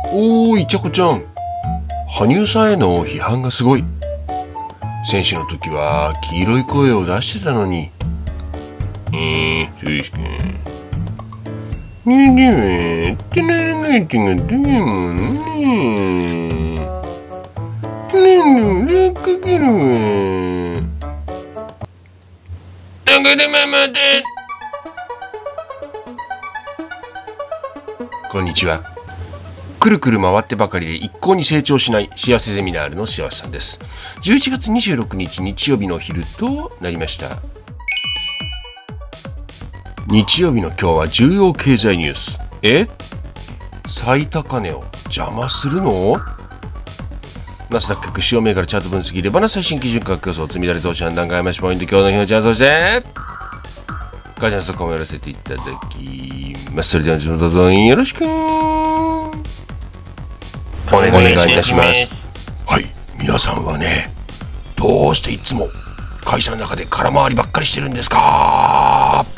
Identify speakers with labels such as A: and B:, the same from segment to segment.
A: おーい、ちゃこちゃん。羽生さんへの批判がすごい。選手の時は黄色い声を出してたのに。そうですか。ねえ、ってならない手がどうもね。ねえ、かけるわ。だからママだ。こんにちは。くるくる回ってばかりで一向に成長しない幸せゼミナールの幸せさんです。11月26日日曜日のお昼となりました。日曜日の今日は重要経済ニュース。最高値を邪魔するの？ナスダック主要銘柄チャート分析レバナ最新基準価格予想積み立て投資判断買い増しポイント今日の日のチャートそして会社の速報もやらせていただきます。それではどうぞよろしくお願いいたします。
B: はい、皆さんはね、どうしていつも会社の中で空回りばっかりしてるんですか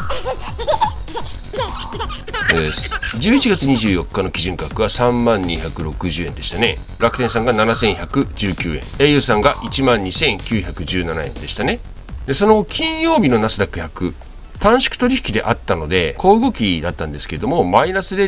A: 11月24日の基準価格は3260円でしたね。楽天さんが7119円、au さんが12917円でしたね。でその金曜日のナスダック100短縮取引であったので小動きだったんですけれどもマイナス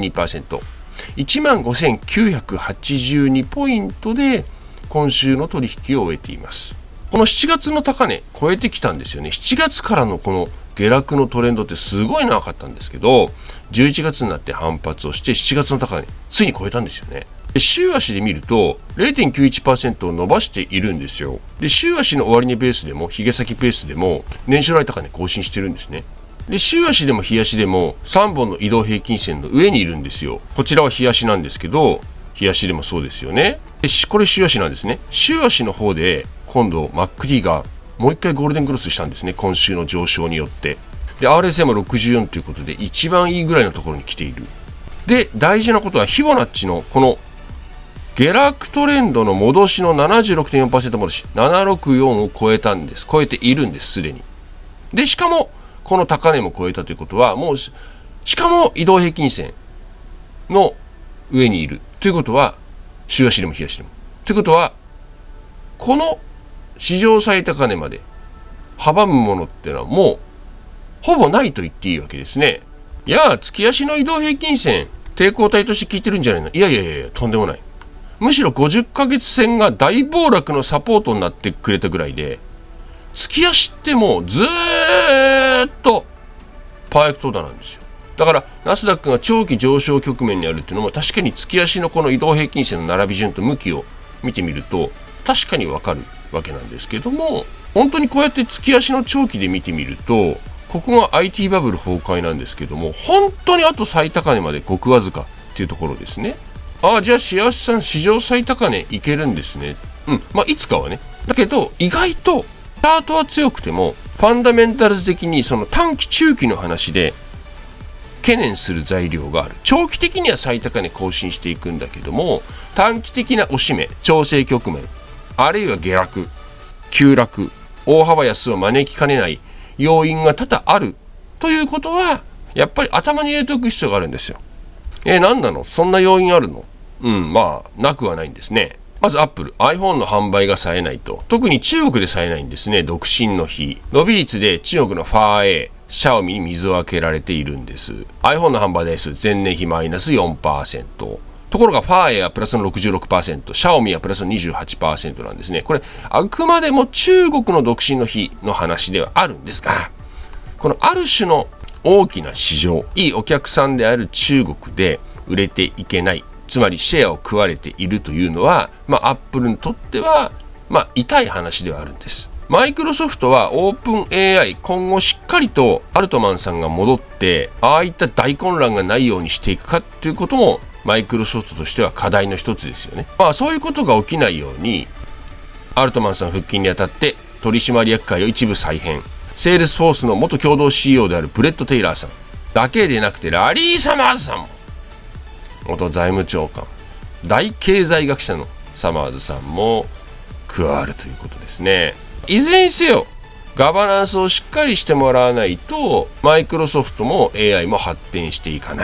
A: 0.12%、15,982 ポイントで今週の取引を終えています。この7月の高値超えてきたんですよね。7月からのこの下落のトレンドってすごい長かったんですけど、11月になって反発をして7月の高値ついに超えたんですよね。で週足で見ると 0.91% を伸ばしているんですよ。で週足の終値ベースでもヒゲ先ペースでも年初来高値更新してるんですね。で週足でも日足でも3本の移動平均線の上にいるんですよ。こちらは日足なんですけど日足でもそうですよね。でこれ週足なんですね。週足の方で今度 MacD がもう一回ゴールデンクロスしたんですね、今週の上昇によって。で RSI も64ということで一番いいぐらいのところに来ている。で大事なことはフィボナッチのこの下落トレンドの戻しの 76.4% 戻し764を超えたんです。超えているんですすでに。でしかもこの高値も超えたということはもうしかも移動平均線の上にいるということは週足でも日足でもということはこの史上最高値まで阻むものっていうのはもうほぼないと言っていいわけですね。いや月足の移動平均線抵抗体として効いてるんじゃないの？いやとんでもない。むしろ50ヶ月線が大暴落のサポートになってくれたぐらいで月足ってもうずーっとパーフェクトだなんですよ。だからナスダックが長期上昇局面にあるっていうのも確かに月足のこの移動平均線の並び順と向きを見てみると確かにわかるわけなんですけども、本当にこうやって月足の長期で見てみるとここが IT バブル崩壊なんですけども本当にあと最高値までごくわずかっていうところですね。じゃあ幸せさん史上最高値いけるんですね。いつかはね。だけど意外とチャートは強くてもファンダメンタルズ的にその短期中期の話で懸念する材料がある。長期的には最高値更新していくんだけども短期的な押し目調整局面あるいは下落急落大幅安を招きかねない要因が多々あるということはやっぱり頭に入れておく必要があるんですよ。何なの？そんな要因あるの？なくはないんですね。まずアップル iPhone の販売が冴えないと。特に中国で冴えないんですね。独身の日伸び率で中国のファーエーシャオミに水を開けられているんです。 iPhone の販売台数前年比マイナス 4%、 ところがファーエーはプラスの 66%、 シャオミはプラスの 28% なんですね。これあくまでも中国の独身の日の話ではあるんですが、このある種の大きな市場いいお客さんである中国で売れていけない、つまりシェアを食われているというのはアップルにとっては痛い話ではあるんです。マイクロソフトはオープン AI 今後しっかりとアルトマンさんが戻ってああいった大混乱がないようにしていくかということもマイクロソフトとしては課題の一つですよね。そういうことが起きないようにアルトマンさん復帰にあたって取締役会を一部再編、セールスフォースの元共同 CEO であるブレッド・テイラーさんだけでなくてラリー・サマーズさんも元財務長官大経済学者のサマーズさんも加わるということですね。いずれにせよガバナンスをしっかりしてもらわないとマイクロソフトも AI も発展していかない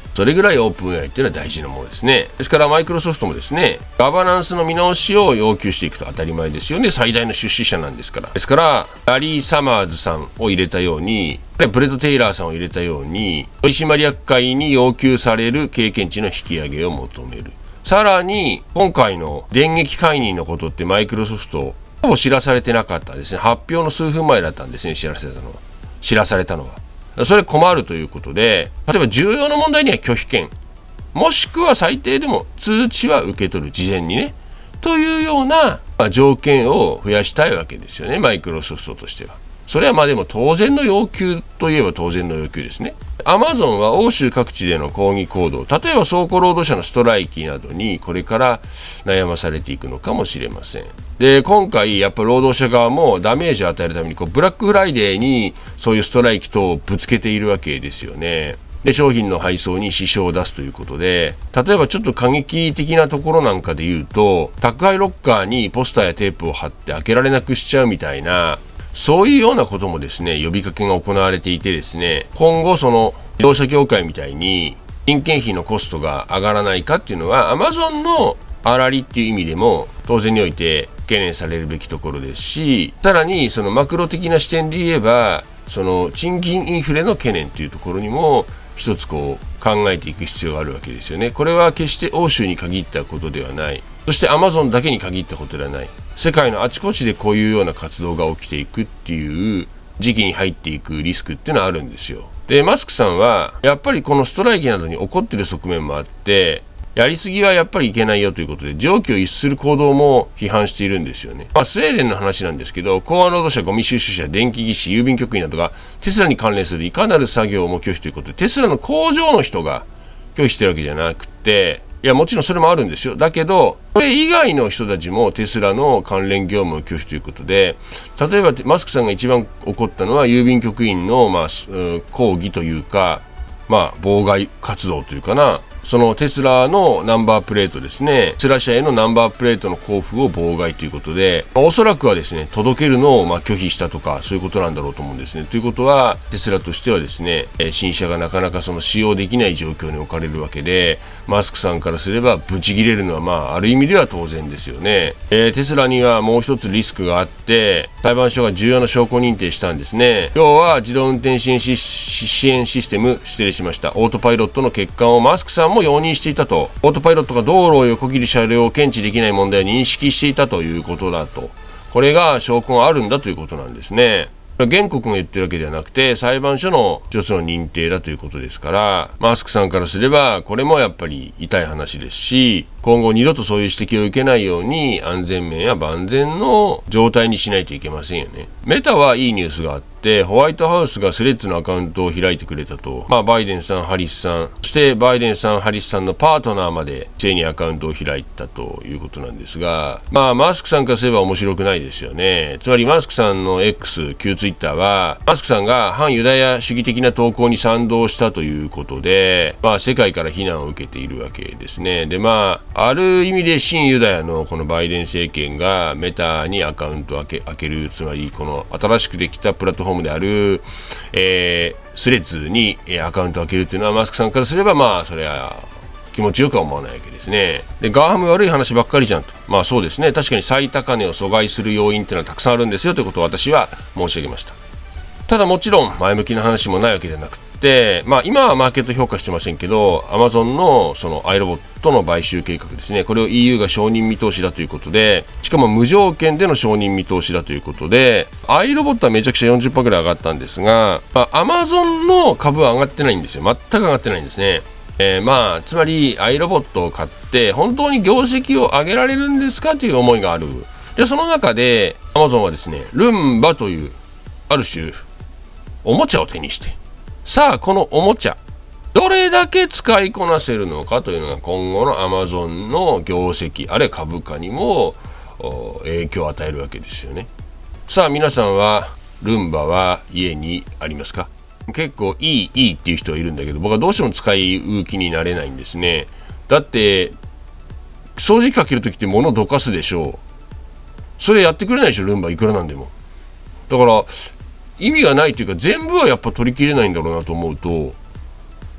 A: それぐらいオープン AI っていうのは大事なものですね。ですからマイクロソフトもですね、ガバナンスの見直しを要求していくと当たり前ですよね。最大の出資者なんですから。ですからラリー・サマーズさんを入れたように、ブレッド・テイラーさんを入れたように、取締役会に要求される経験値の引き上げを求める。さらに今回の電撃解任のことってマイクロソフトほぼ知らされてなかったですね。発表の数分前だったんですね、知らされたのは。それ困るということで、例えば重要な問題には拒否権、もしくは最低でも通知は受け取る、事前にね、というような条件を増やしたいわけですよね、マイクロソフトとしては。それはでも当然の要求といえば当然の要求ですね。アマゾンは欧州各地での抗議行動、例えば倉庫労働者のストライキなどにこれから悩まされていくのかもしれません。で、今回やっぱ労働者側もダメージを与えるためにブラックフライデーにそういうストライキ等をぶつけているわけですよね。で、商品の配送に支障を出すということで、例えばちょっと過激的なところなんかで言うと、宅配ロッカーにポスターやテープを貼って開けられなくしちゃうみたいな、そういうようなこともですね、呼びかけが行われていてですね、今後その自動車業界みたいに人件費のコストが上がらないかっていうのは、アマゾンの粗利っていう意味でも当然において懸念されるべきところですし、さらにそのマクロ的な視点で言えば、その賃金インフレの懸念というところにも一つ考えていく必要があるわけですよね。これは決して欧州に限ったことではない。そしてアマゾンだけに限ったことではない。世界のあちこちでこういうような活動が起きていくっていう時期に入っていくリスクっていうのはあるんですよ。で、マスクさんはやっぱりこのストライキなどに起こっている側面もあって、やりすぎはやっぱりいけないよということで、常軌を逸する行動も批判しているんですよね。スウェーデンの話なんですけど、港湾労働者、ゴミ収集車、電気技師、郵便局員などがテスラに関連するいかなる作業も拒否ということで、テスラの工場の人が拒否してるわけじゃなくて、いやもちろんそれもあるんですよ。だけどそれ以外の人たちもテスラの関連業務を拒否ということで、例えばマスクさんが一番怒ったのは郵便局員の抗議というか、妨害活動というかな、そのテスラのナンバープレートですね、テスラ社へのナンバープレートの交付を妨害ということで、おそらくはですね、届けるのを拒否したとか、そういうことなんだろうと思うんですね。ということはテスラとしてはですね、新車がなかなかその使用できない状況に置かれるわけで、マスクさんからすればブチ切れるのはある意味では当然ですよね。テスラにはもう一つリスクがあって、裁判所が重要な証拠認定したんですね。要は自動運転支援システム、失礼しました、オートパイロットの欠陥をマスクさんも容認していたと。オートパイロットが道路を横切る車両を検知できない問題を認識していたということだと。これが証拠があるんだということなんですね。原告が言ってるわけではなくて、裁判所の一つの認定だということですから、マスクさんからすればこれもやっぱり痛い話ですし、今後二度とそういう指摘を受けないように安全面や万全の状態にしないといけませんよね。メタはいいニュースがあって、ホワイトハウスがスレッズのアカウントを開いてくれたと。バイデンさん、ハリスさん、そしてバイデンさん、ハリスさんのパートナーまで一斉にアカウントを開いたということなんですが、マスクさんからすれば面白くないですよね。つまりマスクさんの X、旧ツイッターは、マスクさんが反ユダヤ主義的な投稿に賛同したということで、世界から非難を受けているわけですね。で、ある意味で親ユダヤのこのバイデン政権がメタにアカウントを開ける、つまりこの新しくできたプラットフォームである、スレッズにアカウントを開けるというのは、マスクさんからすればそれは気持ちよくは思わないわけですね。で、ガーハム悪い話ばっかりじゃんと。そうですね、確かに最高値を阻害する要因っていうのはたくさんあるんですよということを私は申し上げました。ただもちろん前向きな話もないわけではなくて、今はマーケット評価してませんけど、アマゾンのそのアイロボットの買収計画ですね、これを EU が承認見通しだということで、しかも無条件での承認見通しだということで、アイロボットはめちゃくちゃ 40% ぐらい上がったんですが、アマゾンの株は上がってないんですよ。全く上がってないんですね。つまりアイロボットを買って本当に業績を上げられるんですかという思いがある。で、その中でアマゾンはですね、ルンバというある種おもちゃを手にして、さあこのおもちゃどれだけ使いこなせるのかというのが今後のアマゾンの業績、あるいは株価にも影響を与えるわけですよね。さあ皆さんはルンバは家にありますか？結構いいっていう人はいるんだけど、僕はどうしても使う気になれないんですね。だって掃除機かけるときって物どかすでしょう。それやってくれないでしょ、ルンバいくらなんでも。だから意味がないというか、全部はやっぱ取り切れないんだろうなと思うと、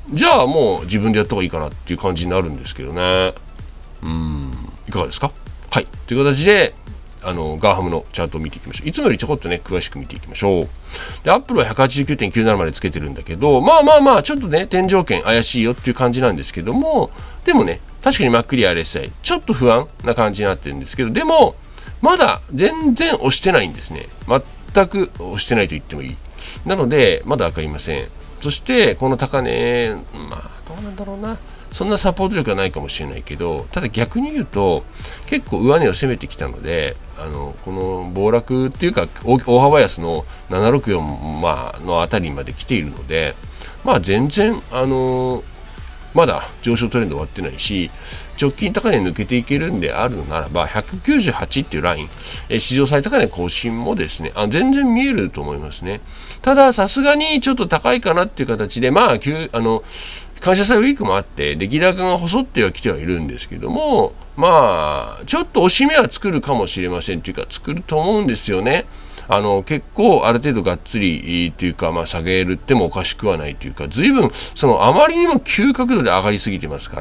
A: じゃあもう自分でやった方がいいかなっていう感じになるんですけどね。いかがですか？はい。という形で、ガーハムのチャートを見ていきましょう。いつもよりちょこっとね、詳しく見ていきましょう。で、アップルは 189.97 までつけてるんだけど、まあ、ちょっとね、天井圏怪しいよっていう感じなんですけども、でもね、確かに MacD RSI、ちょっと不安な感じになってるんですけど、でも、まだ全然押してないんですね。全く押してないと言ってもいい。なので、まだ分かりません。そして、この高値、まあ、どうなんだろうな。そんなサポート力はないかもしれないけど、ただ逆に言うと結構上値を攻めてきたので、この暴落っていうか大幅安の764、のあたりまで来ているので、全然まだ上昇トレンド終わってないし、直近高値抜けていけるんであるのならば198っていうライン、史上最高値更新もですね、全然見えると思いますね。たださすがにちょっと高いかなっていう形で、感謝祭ウィークもあって出来高が細ってはきてはいるんですけども、ちょっと押し目は作るかもしれませんというか、作ると思うんですよね。結構ある程度がっつりというか、下げるってもおかしくはないというか、随分あまりにも急角度で上がりすぎてますから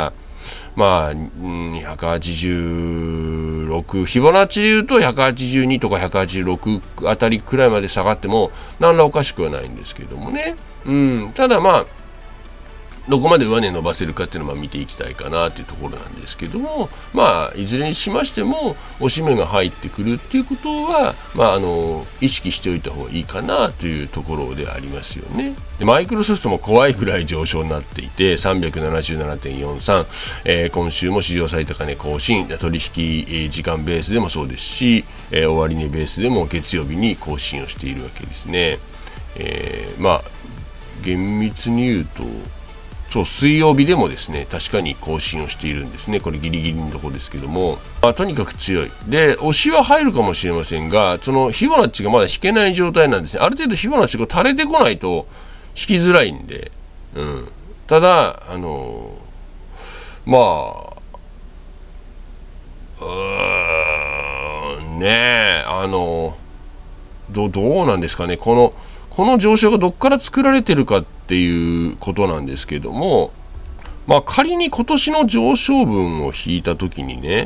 A: 、286、フィボナッチでいうと182とか186あたりくらいまで下がっても何らおかしくはないんですけどもね。ただどこまで上値伸ばせるかっていうのを見ていきたいかなというところなんですけども、いずれにしましても押し目が入ってくるっていうことは、意識しておいた方がいいかなというところでありますよね。でマイクロソフトも怖いくらい上昇になっていて 377.43、今週も史上最高値更新、取引時間ベースでもそうですし、終値ベースでも月曜日に更新をしているわけですね。厳密に言うと水曜日でもですね、確かに更新をしているんですね。これギリギリのところですけども、とにかく強い。で、押しは入るかもしれませんが、そのフィボナッチがまだ引けない状態なんですね。ある程度フィボナッチが垂れてこないと引きづらいんで、ただ、どうなんですかね。この上昇がどっから作られてるかっていうことなんですけども、仮に今年の上昇分を引いたときにね、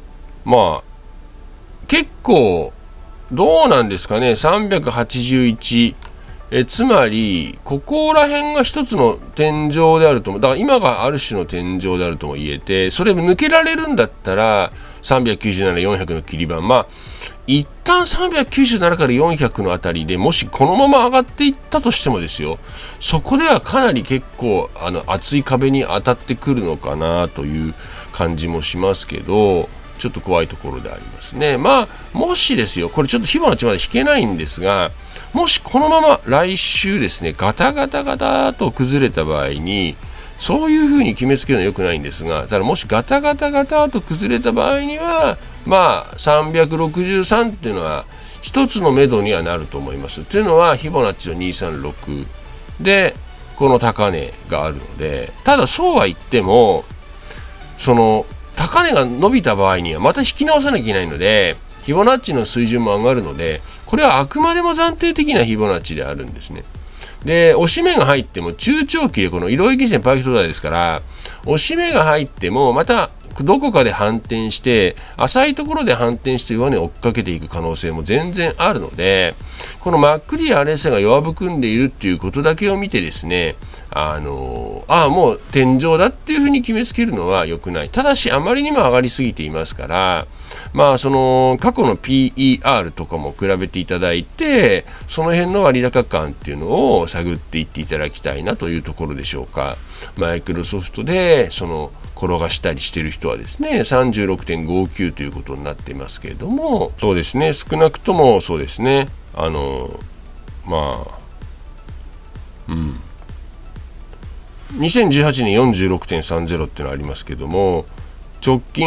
A: 結構どうなんですかね。381、つまりここら辺が一つの天井であるとも、だから今がある種の天井であるとも言えて、それ抜けられるんだったら397、400の切り板、一旦397から400のあたりでもしこのまま上がっていったとしてもですよ、そこではかなり結構厚い壁に当たってくるのかなという感じもしますけど、ちょっと怖いところでありますね。もしですよ、これちょっとフィボナッチまで引けないんですが、もしこのまま来週ですね、ガタガタと崩れた場合に、そういうふうに決めつけるのは良くないんですが、ただもしガタガタと崩れた場合には、363っていうのは一つの目処にはなると思います。というのはフィボナッチの236でこの高値があるので、ただそうは言ってもその高値が伸びた場合にはまた引き直さなきゃいけないので、フィボナッチの水準も上がるので、これはあくまでも暫定的なフィボナッチであるんですね。で、押し目が入っても中長期でこの移動平均線パーフェクト台ですから、押し目が入ってもまたどこかで反転して、浅いところで反転して上値を追っかけていく可能性も全然あるので、この MacD RSI が弱含んでいるっていうことだけを見てですね、もう天井だっていうふうに決めつけるのは良くない。ただしあまりにも上がりすぎていますから、その過去の PER とかも比べていただいて、その辺の割高感っていうのを探っていっていただきたいなというところでしょうか。マイクロソフトで転がしたりしてる人はですね 36.59 ということになっていますけれども、そうですね、少なくともそうですね、2018年 46.30 っていうのがありますけども、直近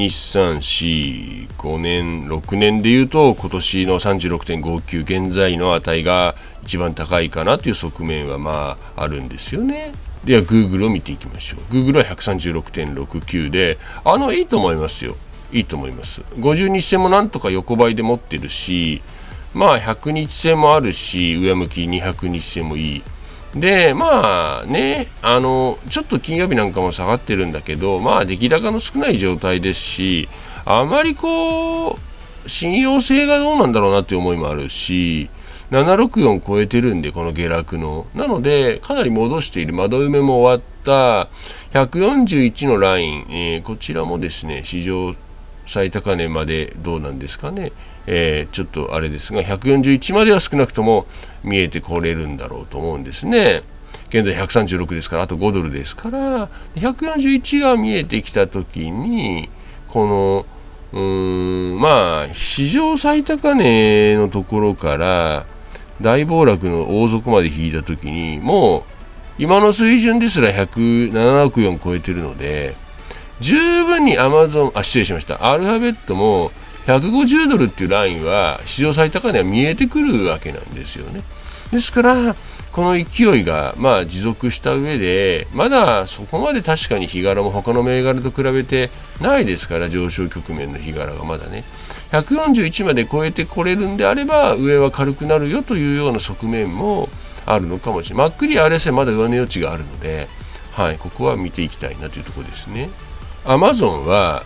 A: 1,2,3,4,5 年6年でいうと今年の 36.59 現在の値が一番高いかなという側面はあるんですよね。では Google を見ていきましょう。 Google は 136.69 でいいと思いますよ。いいと思います。50日線もなんとか横ばいで持ってるし、100日線もあるし、上向き200日線もいい。 でまあね、ちょっと金曜日なんかも下がってるんだけど、まあ出来高の少ない状態ですし、あまりこう信用性がどうなんだろうなっていう思いもあるし、764超えてるんで、この下落のなのでかなり戻している。窓埋めも終わった141のライン、こちらもですね史上最高値までどうなんですかね、ちょっとあれですが141までは少なくとも見えてこれるんだろうと思うんですね。現在136ですから、あと5ドルですから、141が見えてきた時にこのまあ史上最高値のところから大暴落の王族まで引いた時に、もう今の水準ですら764超えてるので、十分にアマゾン、失礼しました、アルファベットも150ドルっていうラインは史上最高値は見えてくるわけなんですよね。ですからこの勢いがまあ持続した上で、まだそこまで確かに日柄も他の銘柄と比べてないですから、上昇局面の日柄がまだね141まで超えてこれるんであれば上は軽くなるよというような側面もあるのかもしれない。まっくり RSI まだ上値余地があるので、はい、ここは見ていきたいなというところですね。アマゾンは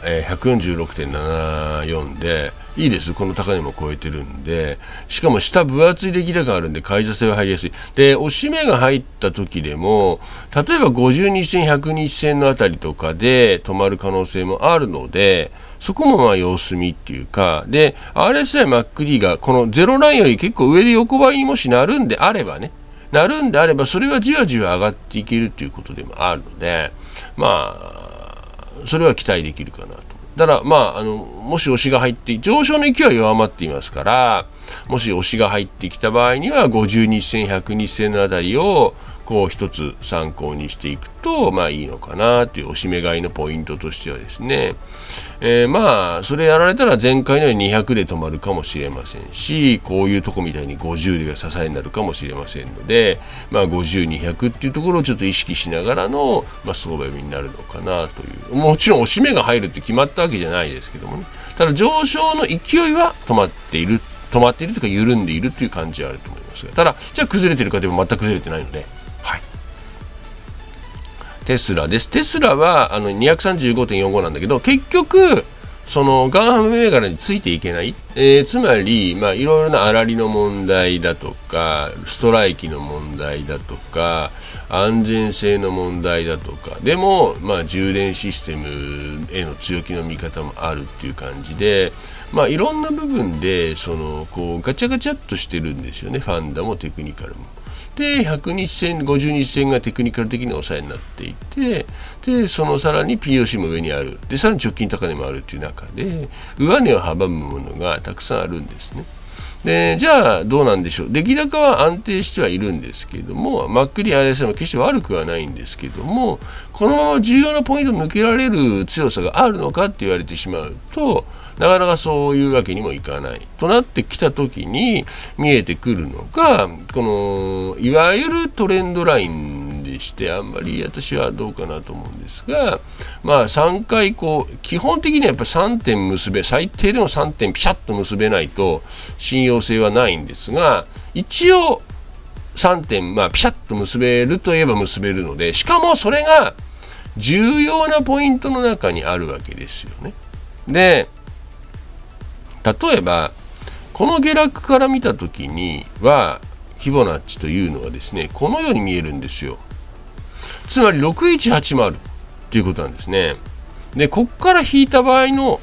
A: 146.74 でいいです。この高値も超えてるんで、しかも下分厚い出来高があるんで買い差しは入りやすい。で押し目が入った時でも、例えば50日線100日線のあたりとかで止まる可能性もあるので、そこもまあ様子見っていうかで、 RSI マックリがこのゼロラインより結構上で横ばいにもしなるんであればね、それはじわじわ上がっていけるっていうことでもあるので、まあそれは期待できるかなと。だからまあもし押しが入って上昇の勢いは弱まっていますから、もし押しが入ってきた場合には50日線100日線のあたりをこう一つ参考にしていくとまあいいのかなという、押し目買いのポイントとしてはですね、まあそれやられたら前回のように200で止まるかもしれませんし、こういうとこみたいに50でが支えになるかもしれませんので、まあ50、200っていうところをちょっと意識しながらの、まあ、相場読みになるのかなという。もちろん押し目が入るって決まったわけじゃないですけどもね、ただ上昇の勢いは止まっているというか緩んでいるという感じはあると思いますが、ただじゃあ崩れてるかでも全く崩れてないので、テスラです。テスラは235.45 なんだけど、結局そのガンハム銘柄についていけない、つまりまあいろいろな粗利の問題だとかストライキの問題だとか安全性の問題だとかでも、まあ充電システムへの強気の見方もあるっていう感じで、まあいろんな部分でこうガチャガチャっとしてるんですよね。ファンダもテクニカルも。で100日線50日線がテクニカル的に抑えになっていて、でそのさらに POC も上にある、でさらに直近高値もあるという中で上値を阻むものがたくさんあるんですね。でじゃあどうなんでしょう。出来高は安定してはいるんですけれども、まっくり RSI も決して悪くはないんですけれども、このまま重要なポイントを抜けられる強さがあるのかって言われてしまうと、なかなかそういうわけにもいかないとなってきた時に見えてくるのが、このいわゆるトレンドラインでして、あんまり私はどうかなと思うんですが、まあ3回基本的にはやっぱり3点結べ、最低でも3点ピシャッと結べないと信用性はないんですが、一応3点ピシャッと結べるといえば結べるので、しかもそれが重要なポイントの中にあるわけですよね。で例えばこの下落から見たときにはフィボナッチというのはですね、このように見えるんですよ。つまり6180ということなんですね。でここから引いた場合の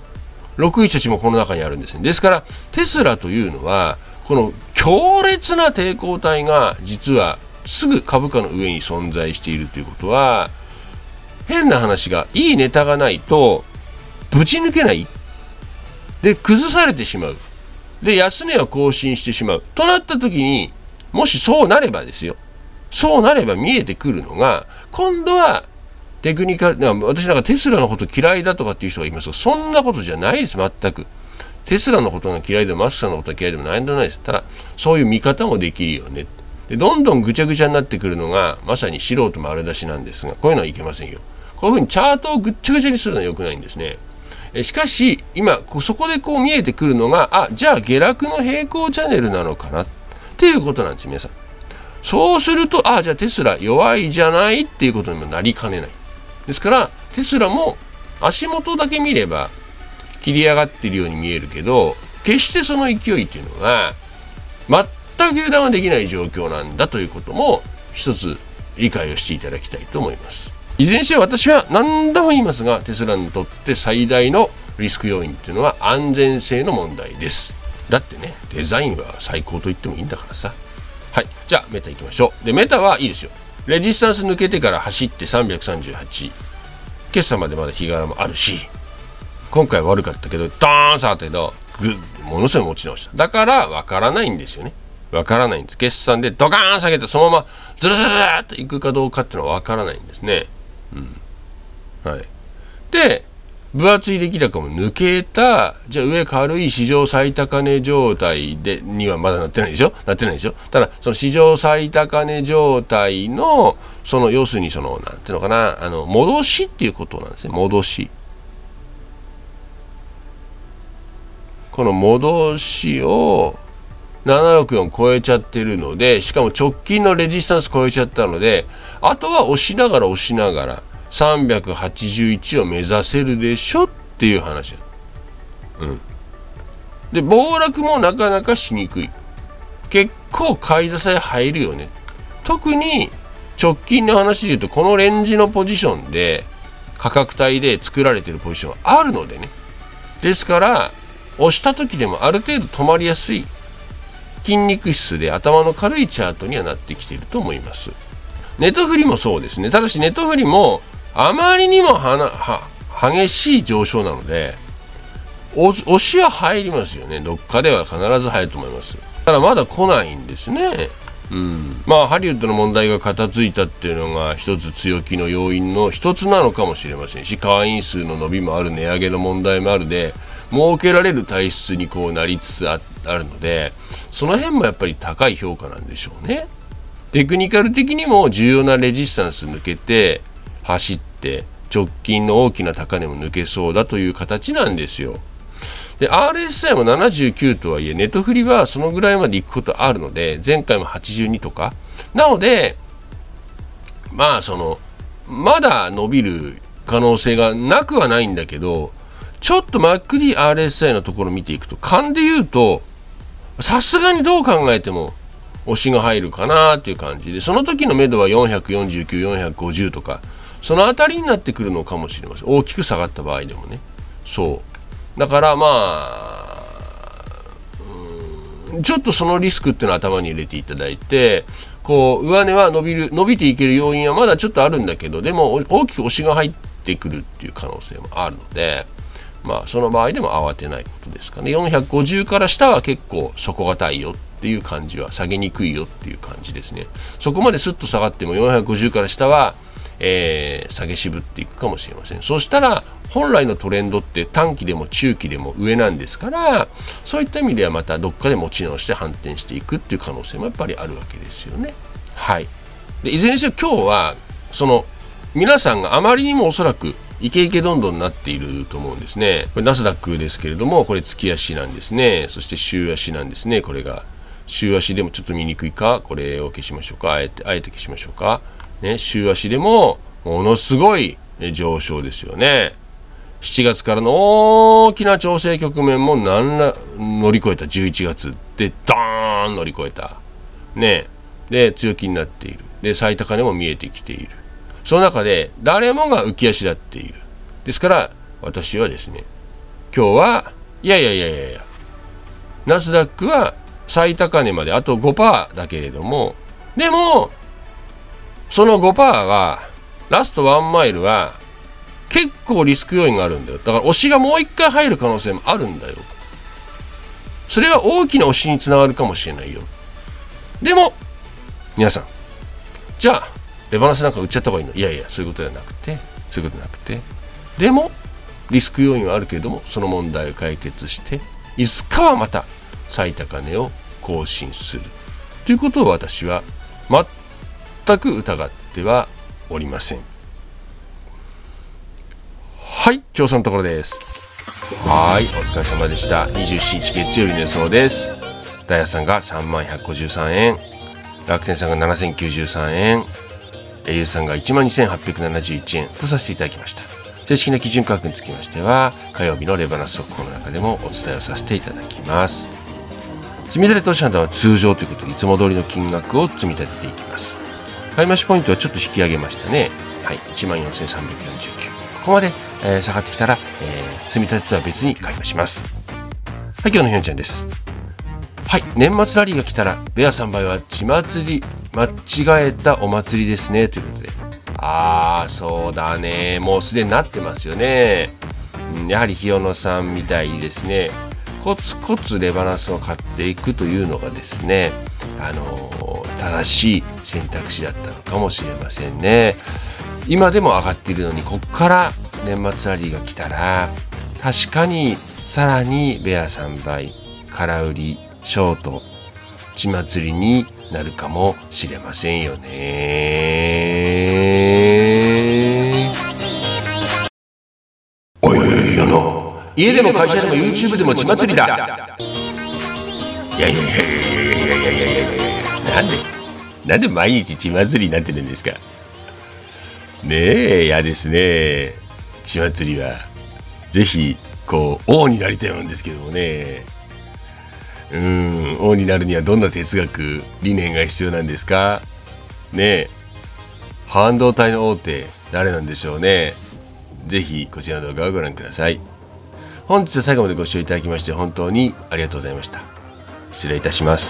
A: 618もこの中にあるんですね。ですからテスラというのはこの強烈な抵抗体が実はすぐ株価の上に存在しているということは、変な話がいいネタがないとぶち抜けないで崩されてしまう、で安値を更新してしまうとなった時に、もしそうなればですよ、そうなれば見えてくるのが、今度はテクニカル、私なんかテスラのこと嫌いだとかっていう人がいますが、そんなことじゃないです。全くテスラのことが嫌いでもマスクさんのことが嫌いでも何でもないです。ただそういう見方もできるよね。でどんどんぐちゃぐちゃになってくるのがまさに素人丸出しなんですが、こういうのはいけませんよ。こういうふうにチャートをぐっちゃぐちゃにするのは良くないんですね。しかし今そこで見えてくるのが、じゃあ下落の平行チャンネルなのかなっていうことなんです。皆さんそうすると、じゃあテスラ弱いじゃないっていうことにもなりかねない。ですからテスラも足元だけ見れば切り上がっているように見えるけど、決してその勢いっていうのは全く油断はできない状況なんだということも一つ理解をしていただきたいと思います。いずれにせよ私は何度も言いますが、テスラにとって最大のリスク要因っていうのは安全性の問題です。だってね、デザインは最高と言ってもいいんだからさ。はい、じゃあメタ行きましょう。でメタはいいですよ。レジスタンス抜けてから走って338、決算までまだ日柄もあるし、今回は悪かったけどドーン下がったけどものすごい持ち直した。だから分からないんですよね。分からないんです。決算でドカーン下げてそのままズルズルっといくかどうかっていうのは分からないんですね。はい、で分厚い出来高も抜けた。じゃあ上軽い市場最高値状態でにはまだなってないでしょ。なってないでしょ。ただその市場最高値状態のその要するにそのなんていうのかな、戻しっていうことなんですね。戻し。この戻しを764超えちゃってるので、しかも直近のレジスタンス超えちゃったので、あとは押しながら381を目指せるでしょっていう話だ。で暴落もなかなかしにくい。結構買い支え入るよね。特に直近の話でいうとこのレンジのポジションで価格帯で作られているポジションはあるのでね。ですから押した時でもある程度止まりやすい筋肉質で頭の軽いチャートにはなってきていると思います。ネトフリもそうですね。ただしネトフリもあまりにも激しい上昇なので押しは入りますよね。どっかでは必ず入ると思います。ただまだ来ないんですね。まあハリウッドの問題が片付いたっていうのが一つ強気の要因の一つなのかもしれませんし、会員数の伸びもある、値上げの問題もあるで設けられる体質にこうなりつつあるので、その辺もやっぱり高い評価なんでしょうね。テクニカル的にも重要なレジスタンス抜けて走って直近の大きな高値も抜けそうだという形なんですよ。で RSI も79とはいえネトフリはそのぐらいまで行くことあるので、前回も82とかなので、まだ伸びる可能性がなくはないんだけど、ちょっとMACD/RSI のところを見ていくと勘で言うとさすがにどう考えても押しが入るかなっていう感じで、その時の目処は449、450とかその辺りになってくるのかもしれません。大きく下がった場合でもね。そうだからちょっとそのリスクっていうのを頭に入れていただいて、こう上値は伸びていける要因はまだちょっとあるんだけど、でも大きく押しが入ってくるっていう可能性もあるので、その場合でも慌てないことですかね。450から下は結構底堅いよっていう感じは、下げにくいよっていう感じですね。そこまでスッと下がっても450から下は、下げ渋っていくかもしれません。そうしたら本来のトレンドって短期でも中期でも上なんですから、そういった意味ではまたどっかで持ち直して反転していくっていう可能性もやっぱりあるわけですよね。はい。でいずれにせよ今日はその皆さんがあまりにもおそらくイケイケどんどんになっていると思うんですね。これナスダックですけれども、これ月足なんですね。そして週足なんですね。これが週足でもちょっと見にくいか、これを消しましょうか。あえて消しましょうかね。週足でもものすごい上昇ですよね。7月からの大きな調整局面も乗り越えた。11月でドーン乗り越えたね。で強気になっている。で最高値も見えてきている。その中で誰もが浮き足立っている。ですから私はですね、今日はいやナスダックは最高値まであと 5% だけれども、でもその 5% はラスト1マイルは結構リスク要因があるんだよ。だから押しがもう一回入る可能性もあるんだよ。それは大きな押しにつながるかもしれないよ。でも皆さん、じゃあレバナスなんか売っちゃった方がいいの？いやそういうことではなくて、でもリスク要因はあるけれども、その問題を解決していつかはまた最高値を更新するということを私は全く疑ってはおりません。はい、今日そのところです。はい、お疲れ様でした。27日月曜日の予想です。ダイヤさんが3153円、 楽天さんが7093円、au さんが12,871円とさせていただきました。正式な基準価格につきましては、火曜日のレバナス速報の中でもお伝えをさせていただきます。積み立て投資判断は通常ということで、いつも通りの金額を積み立てていきます。買い増しポイントはちょっと引き上げましたね。はい、14,349。ここまで、下がってきたら、積み立てとは別に買い増します。はい、今日のひょんちゃんです。はい、年末ラリーが来たら、ベア3倍は血祭り、間違えたお祭りですね、ということで。そうだね。もうすでになってますよね。やはり日野野さんみたいにですね、コツコツレバナスを買っていくというのがですね、正しい選択肢だったのかもしれませんね。今でも上がっているのに、ここから年末ラリーが来たら、確かにさらにベア3倍、空売り、ショート、血祭りになるかもしれませんよね。
B: おい、世の
A: 家でも会社でも YouTube でも血祭りだ。
B: いや、
A: なんで毎日血祭りになってるんですかねえ。嫌ですね。血祭りはぜひ王になりたいもんですけどもね。王になるにはどんな哲学理念が必要なんですかねえ。半導体の大手誰なんでしょうね。ぜひこちらの動画をご覧ください。本日は最後までご視聴いただきまして本当にありがとうございました。失礼いたします。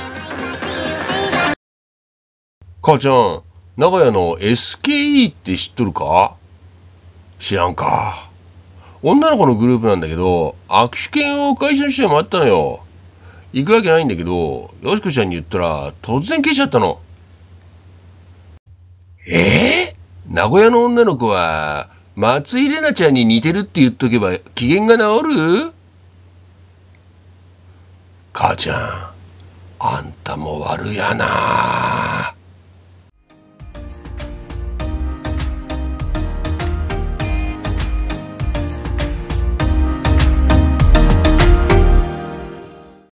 A: 母ちゃん、名古屋の SKE って知っとるか？知らんか。女の子のグループなんだけど、握手券を会社の人にもらったのよ。行くわけないんだけど、よしこちゃんに言ったら突然消えちゃったの。名古屋の女の子は松井玲奈ちゃんに似てるって言っとけば機嫌が治る？
B: 母ちゃん、あんたも悪やな。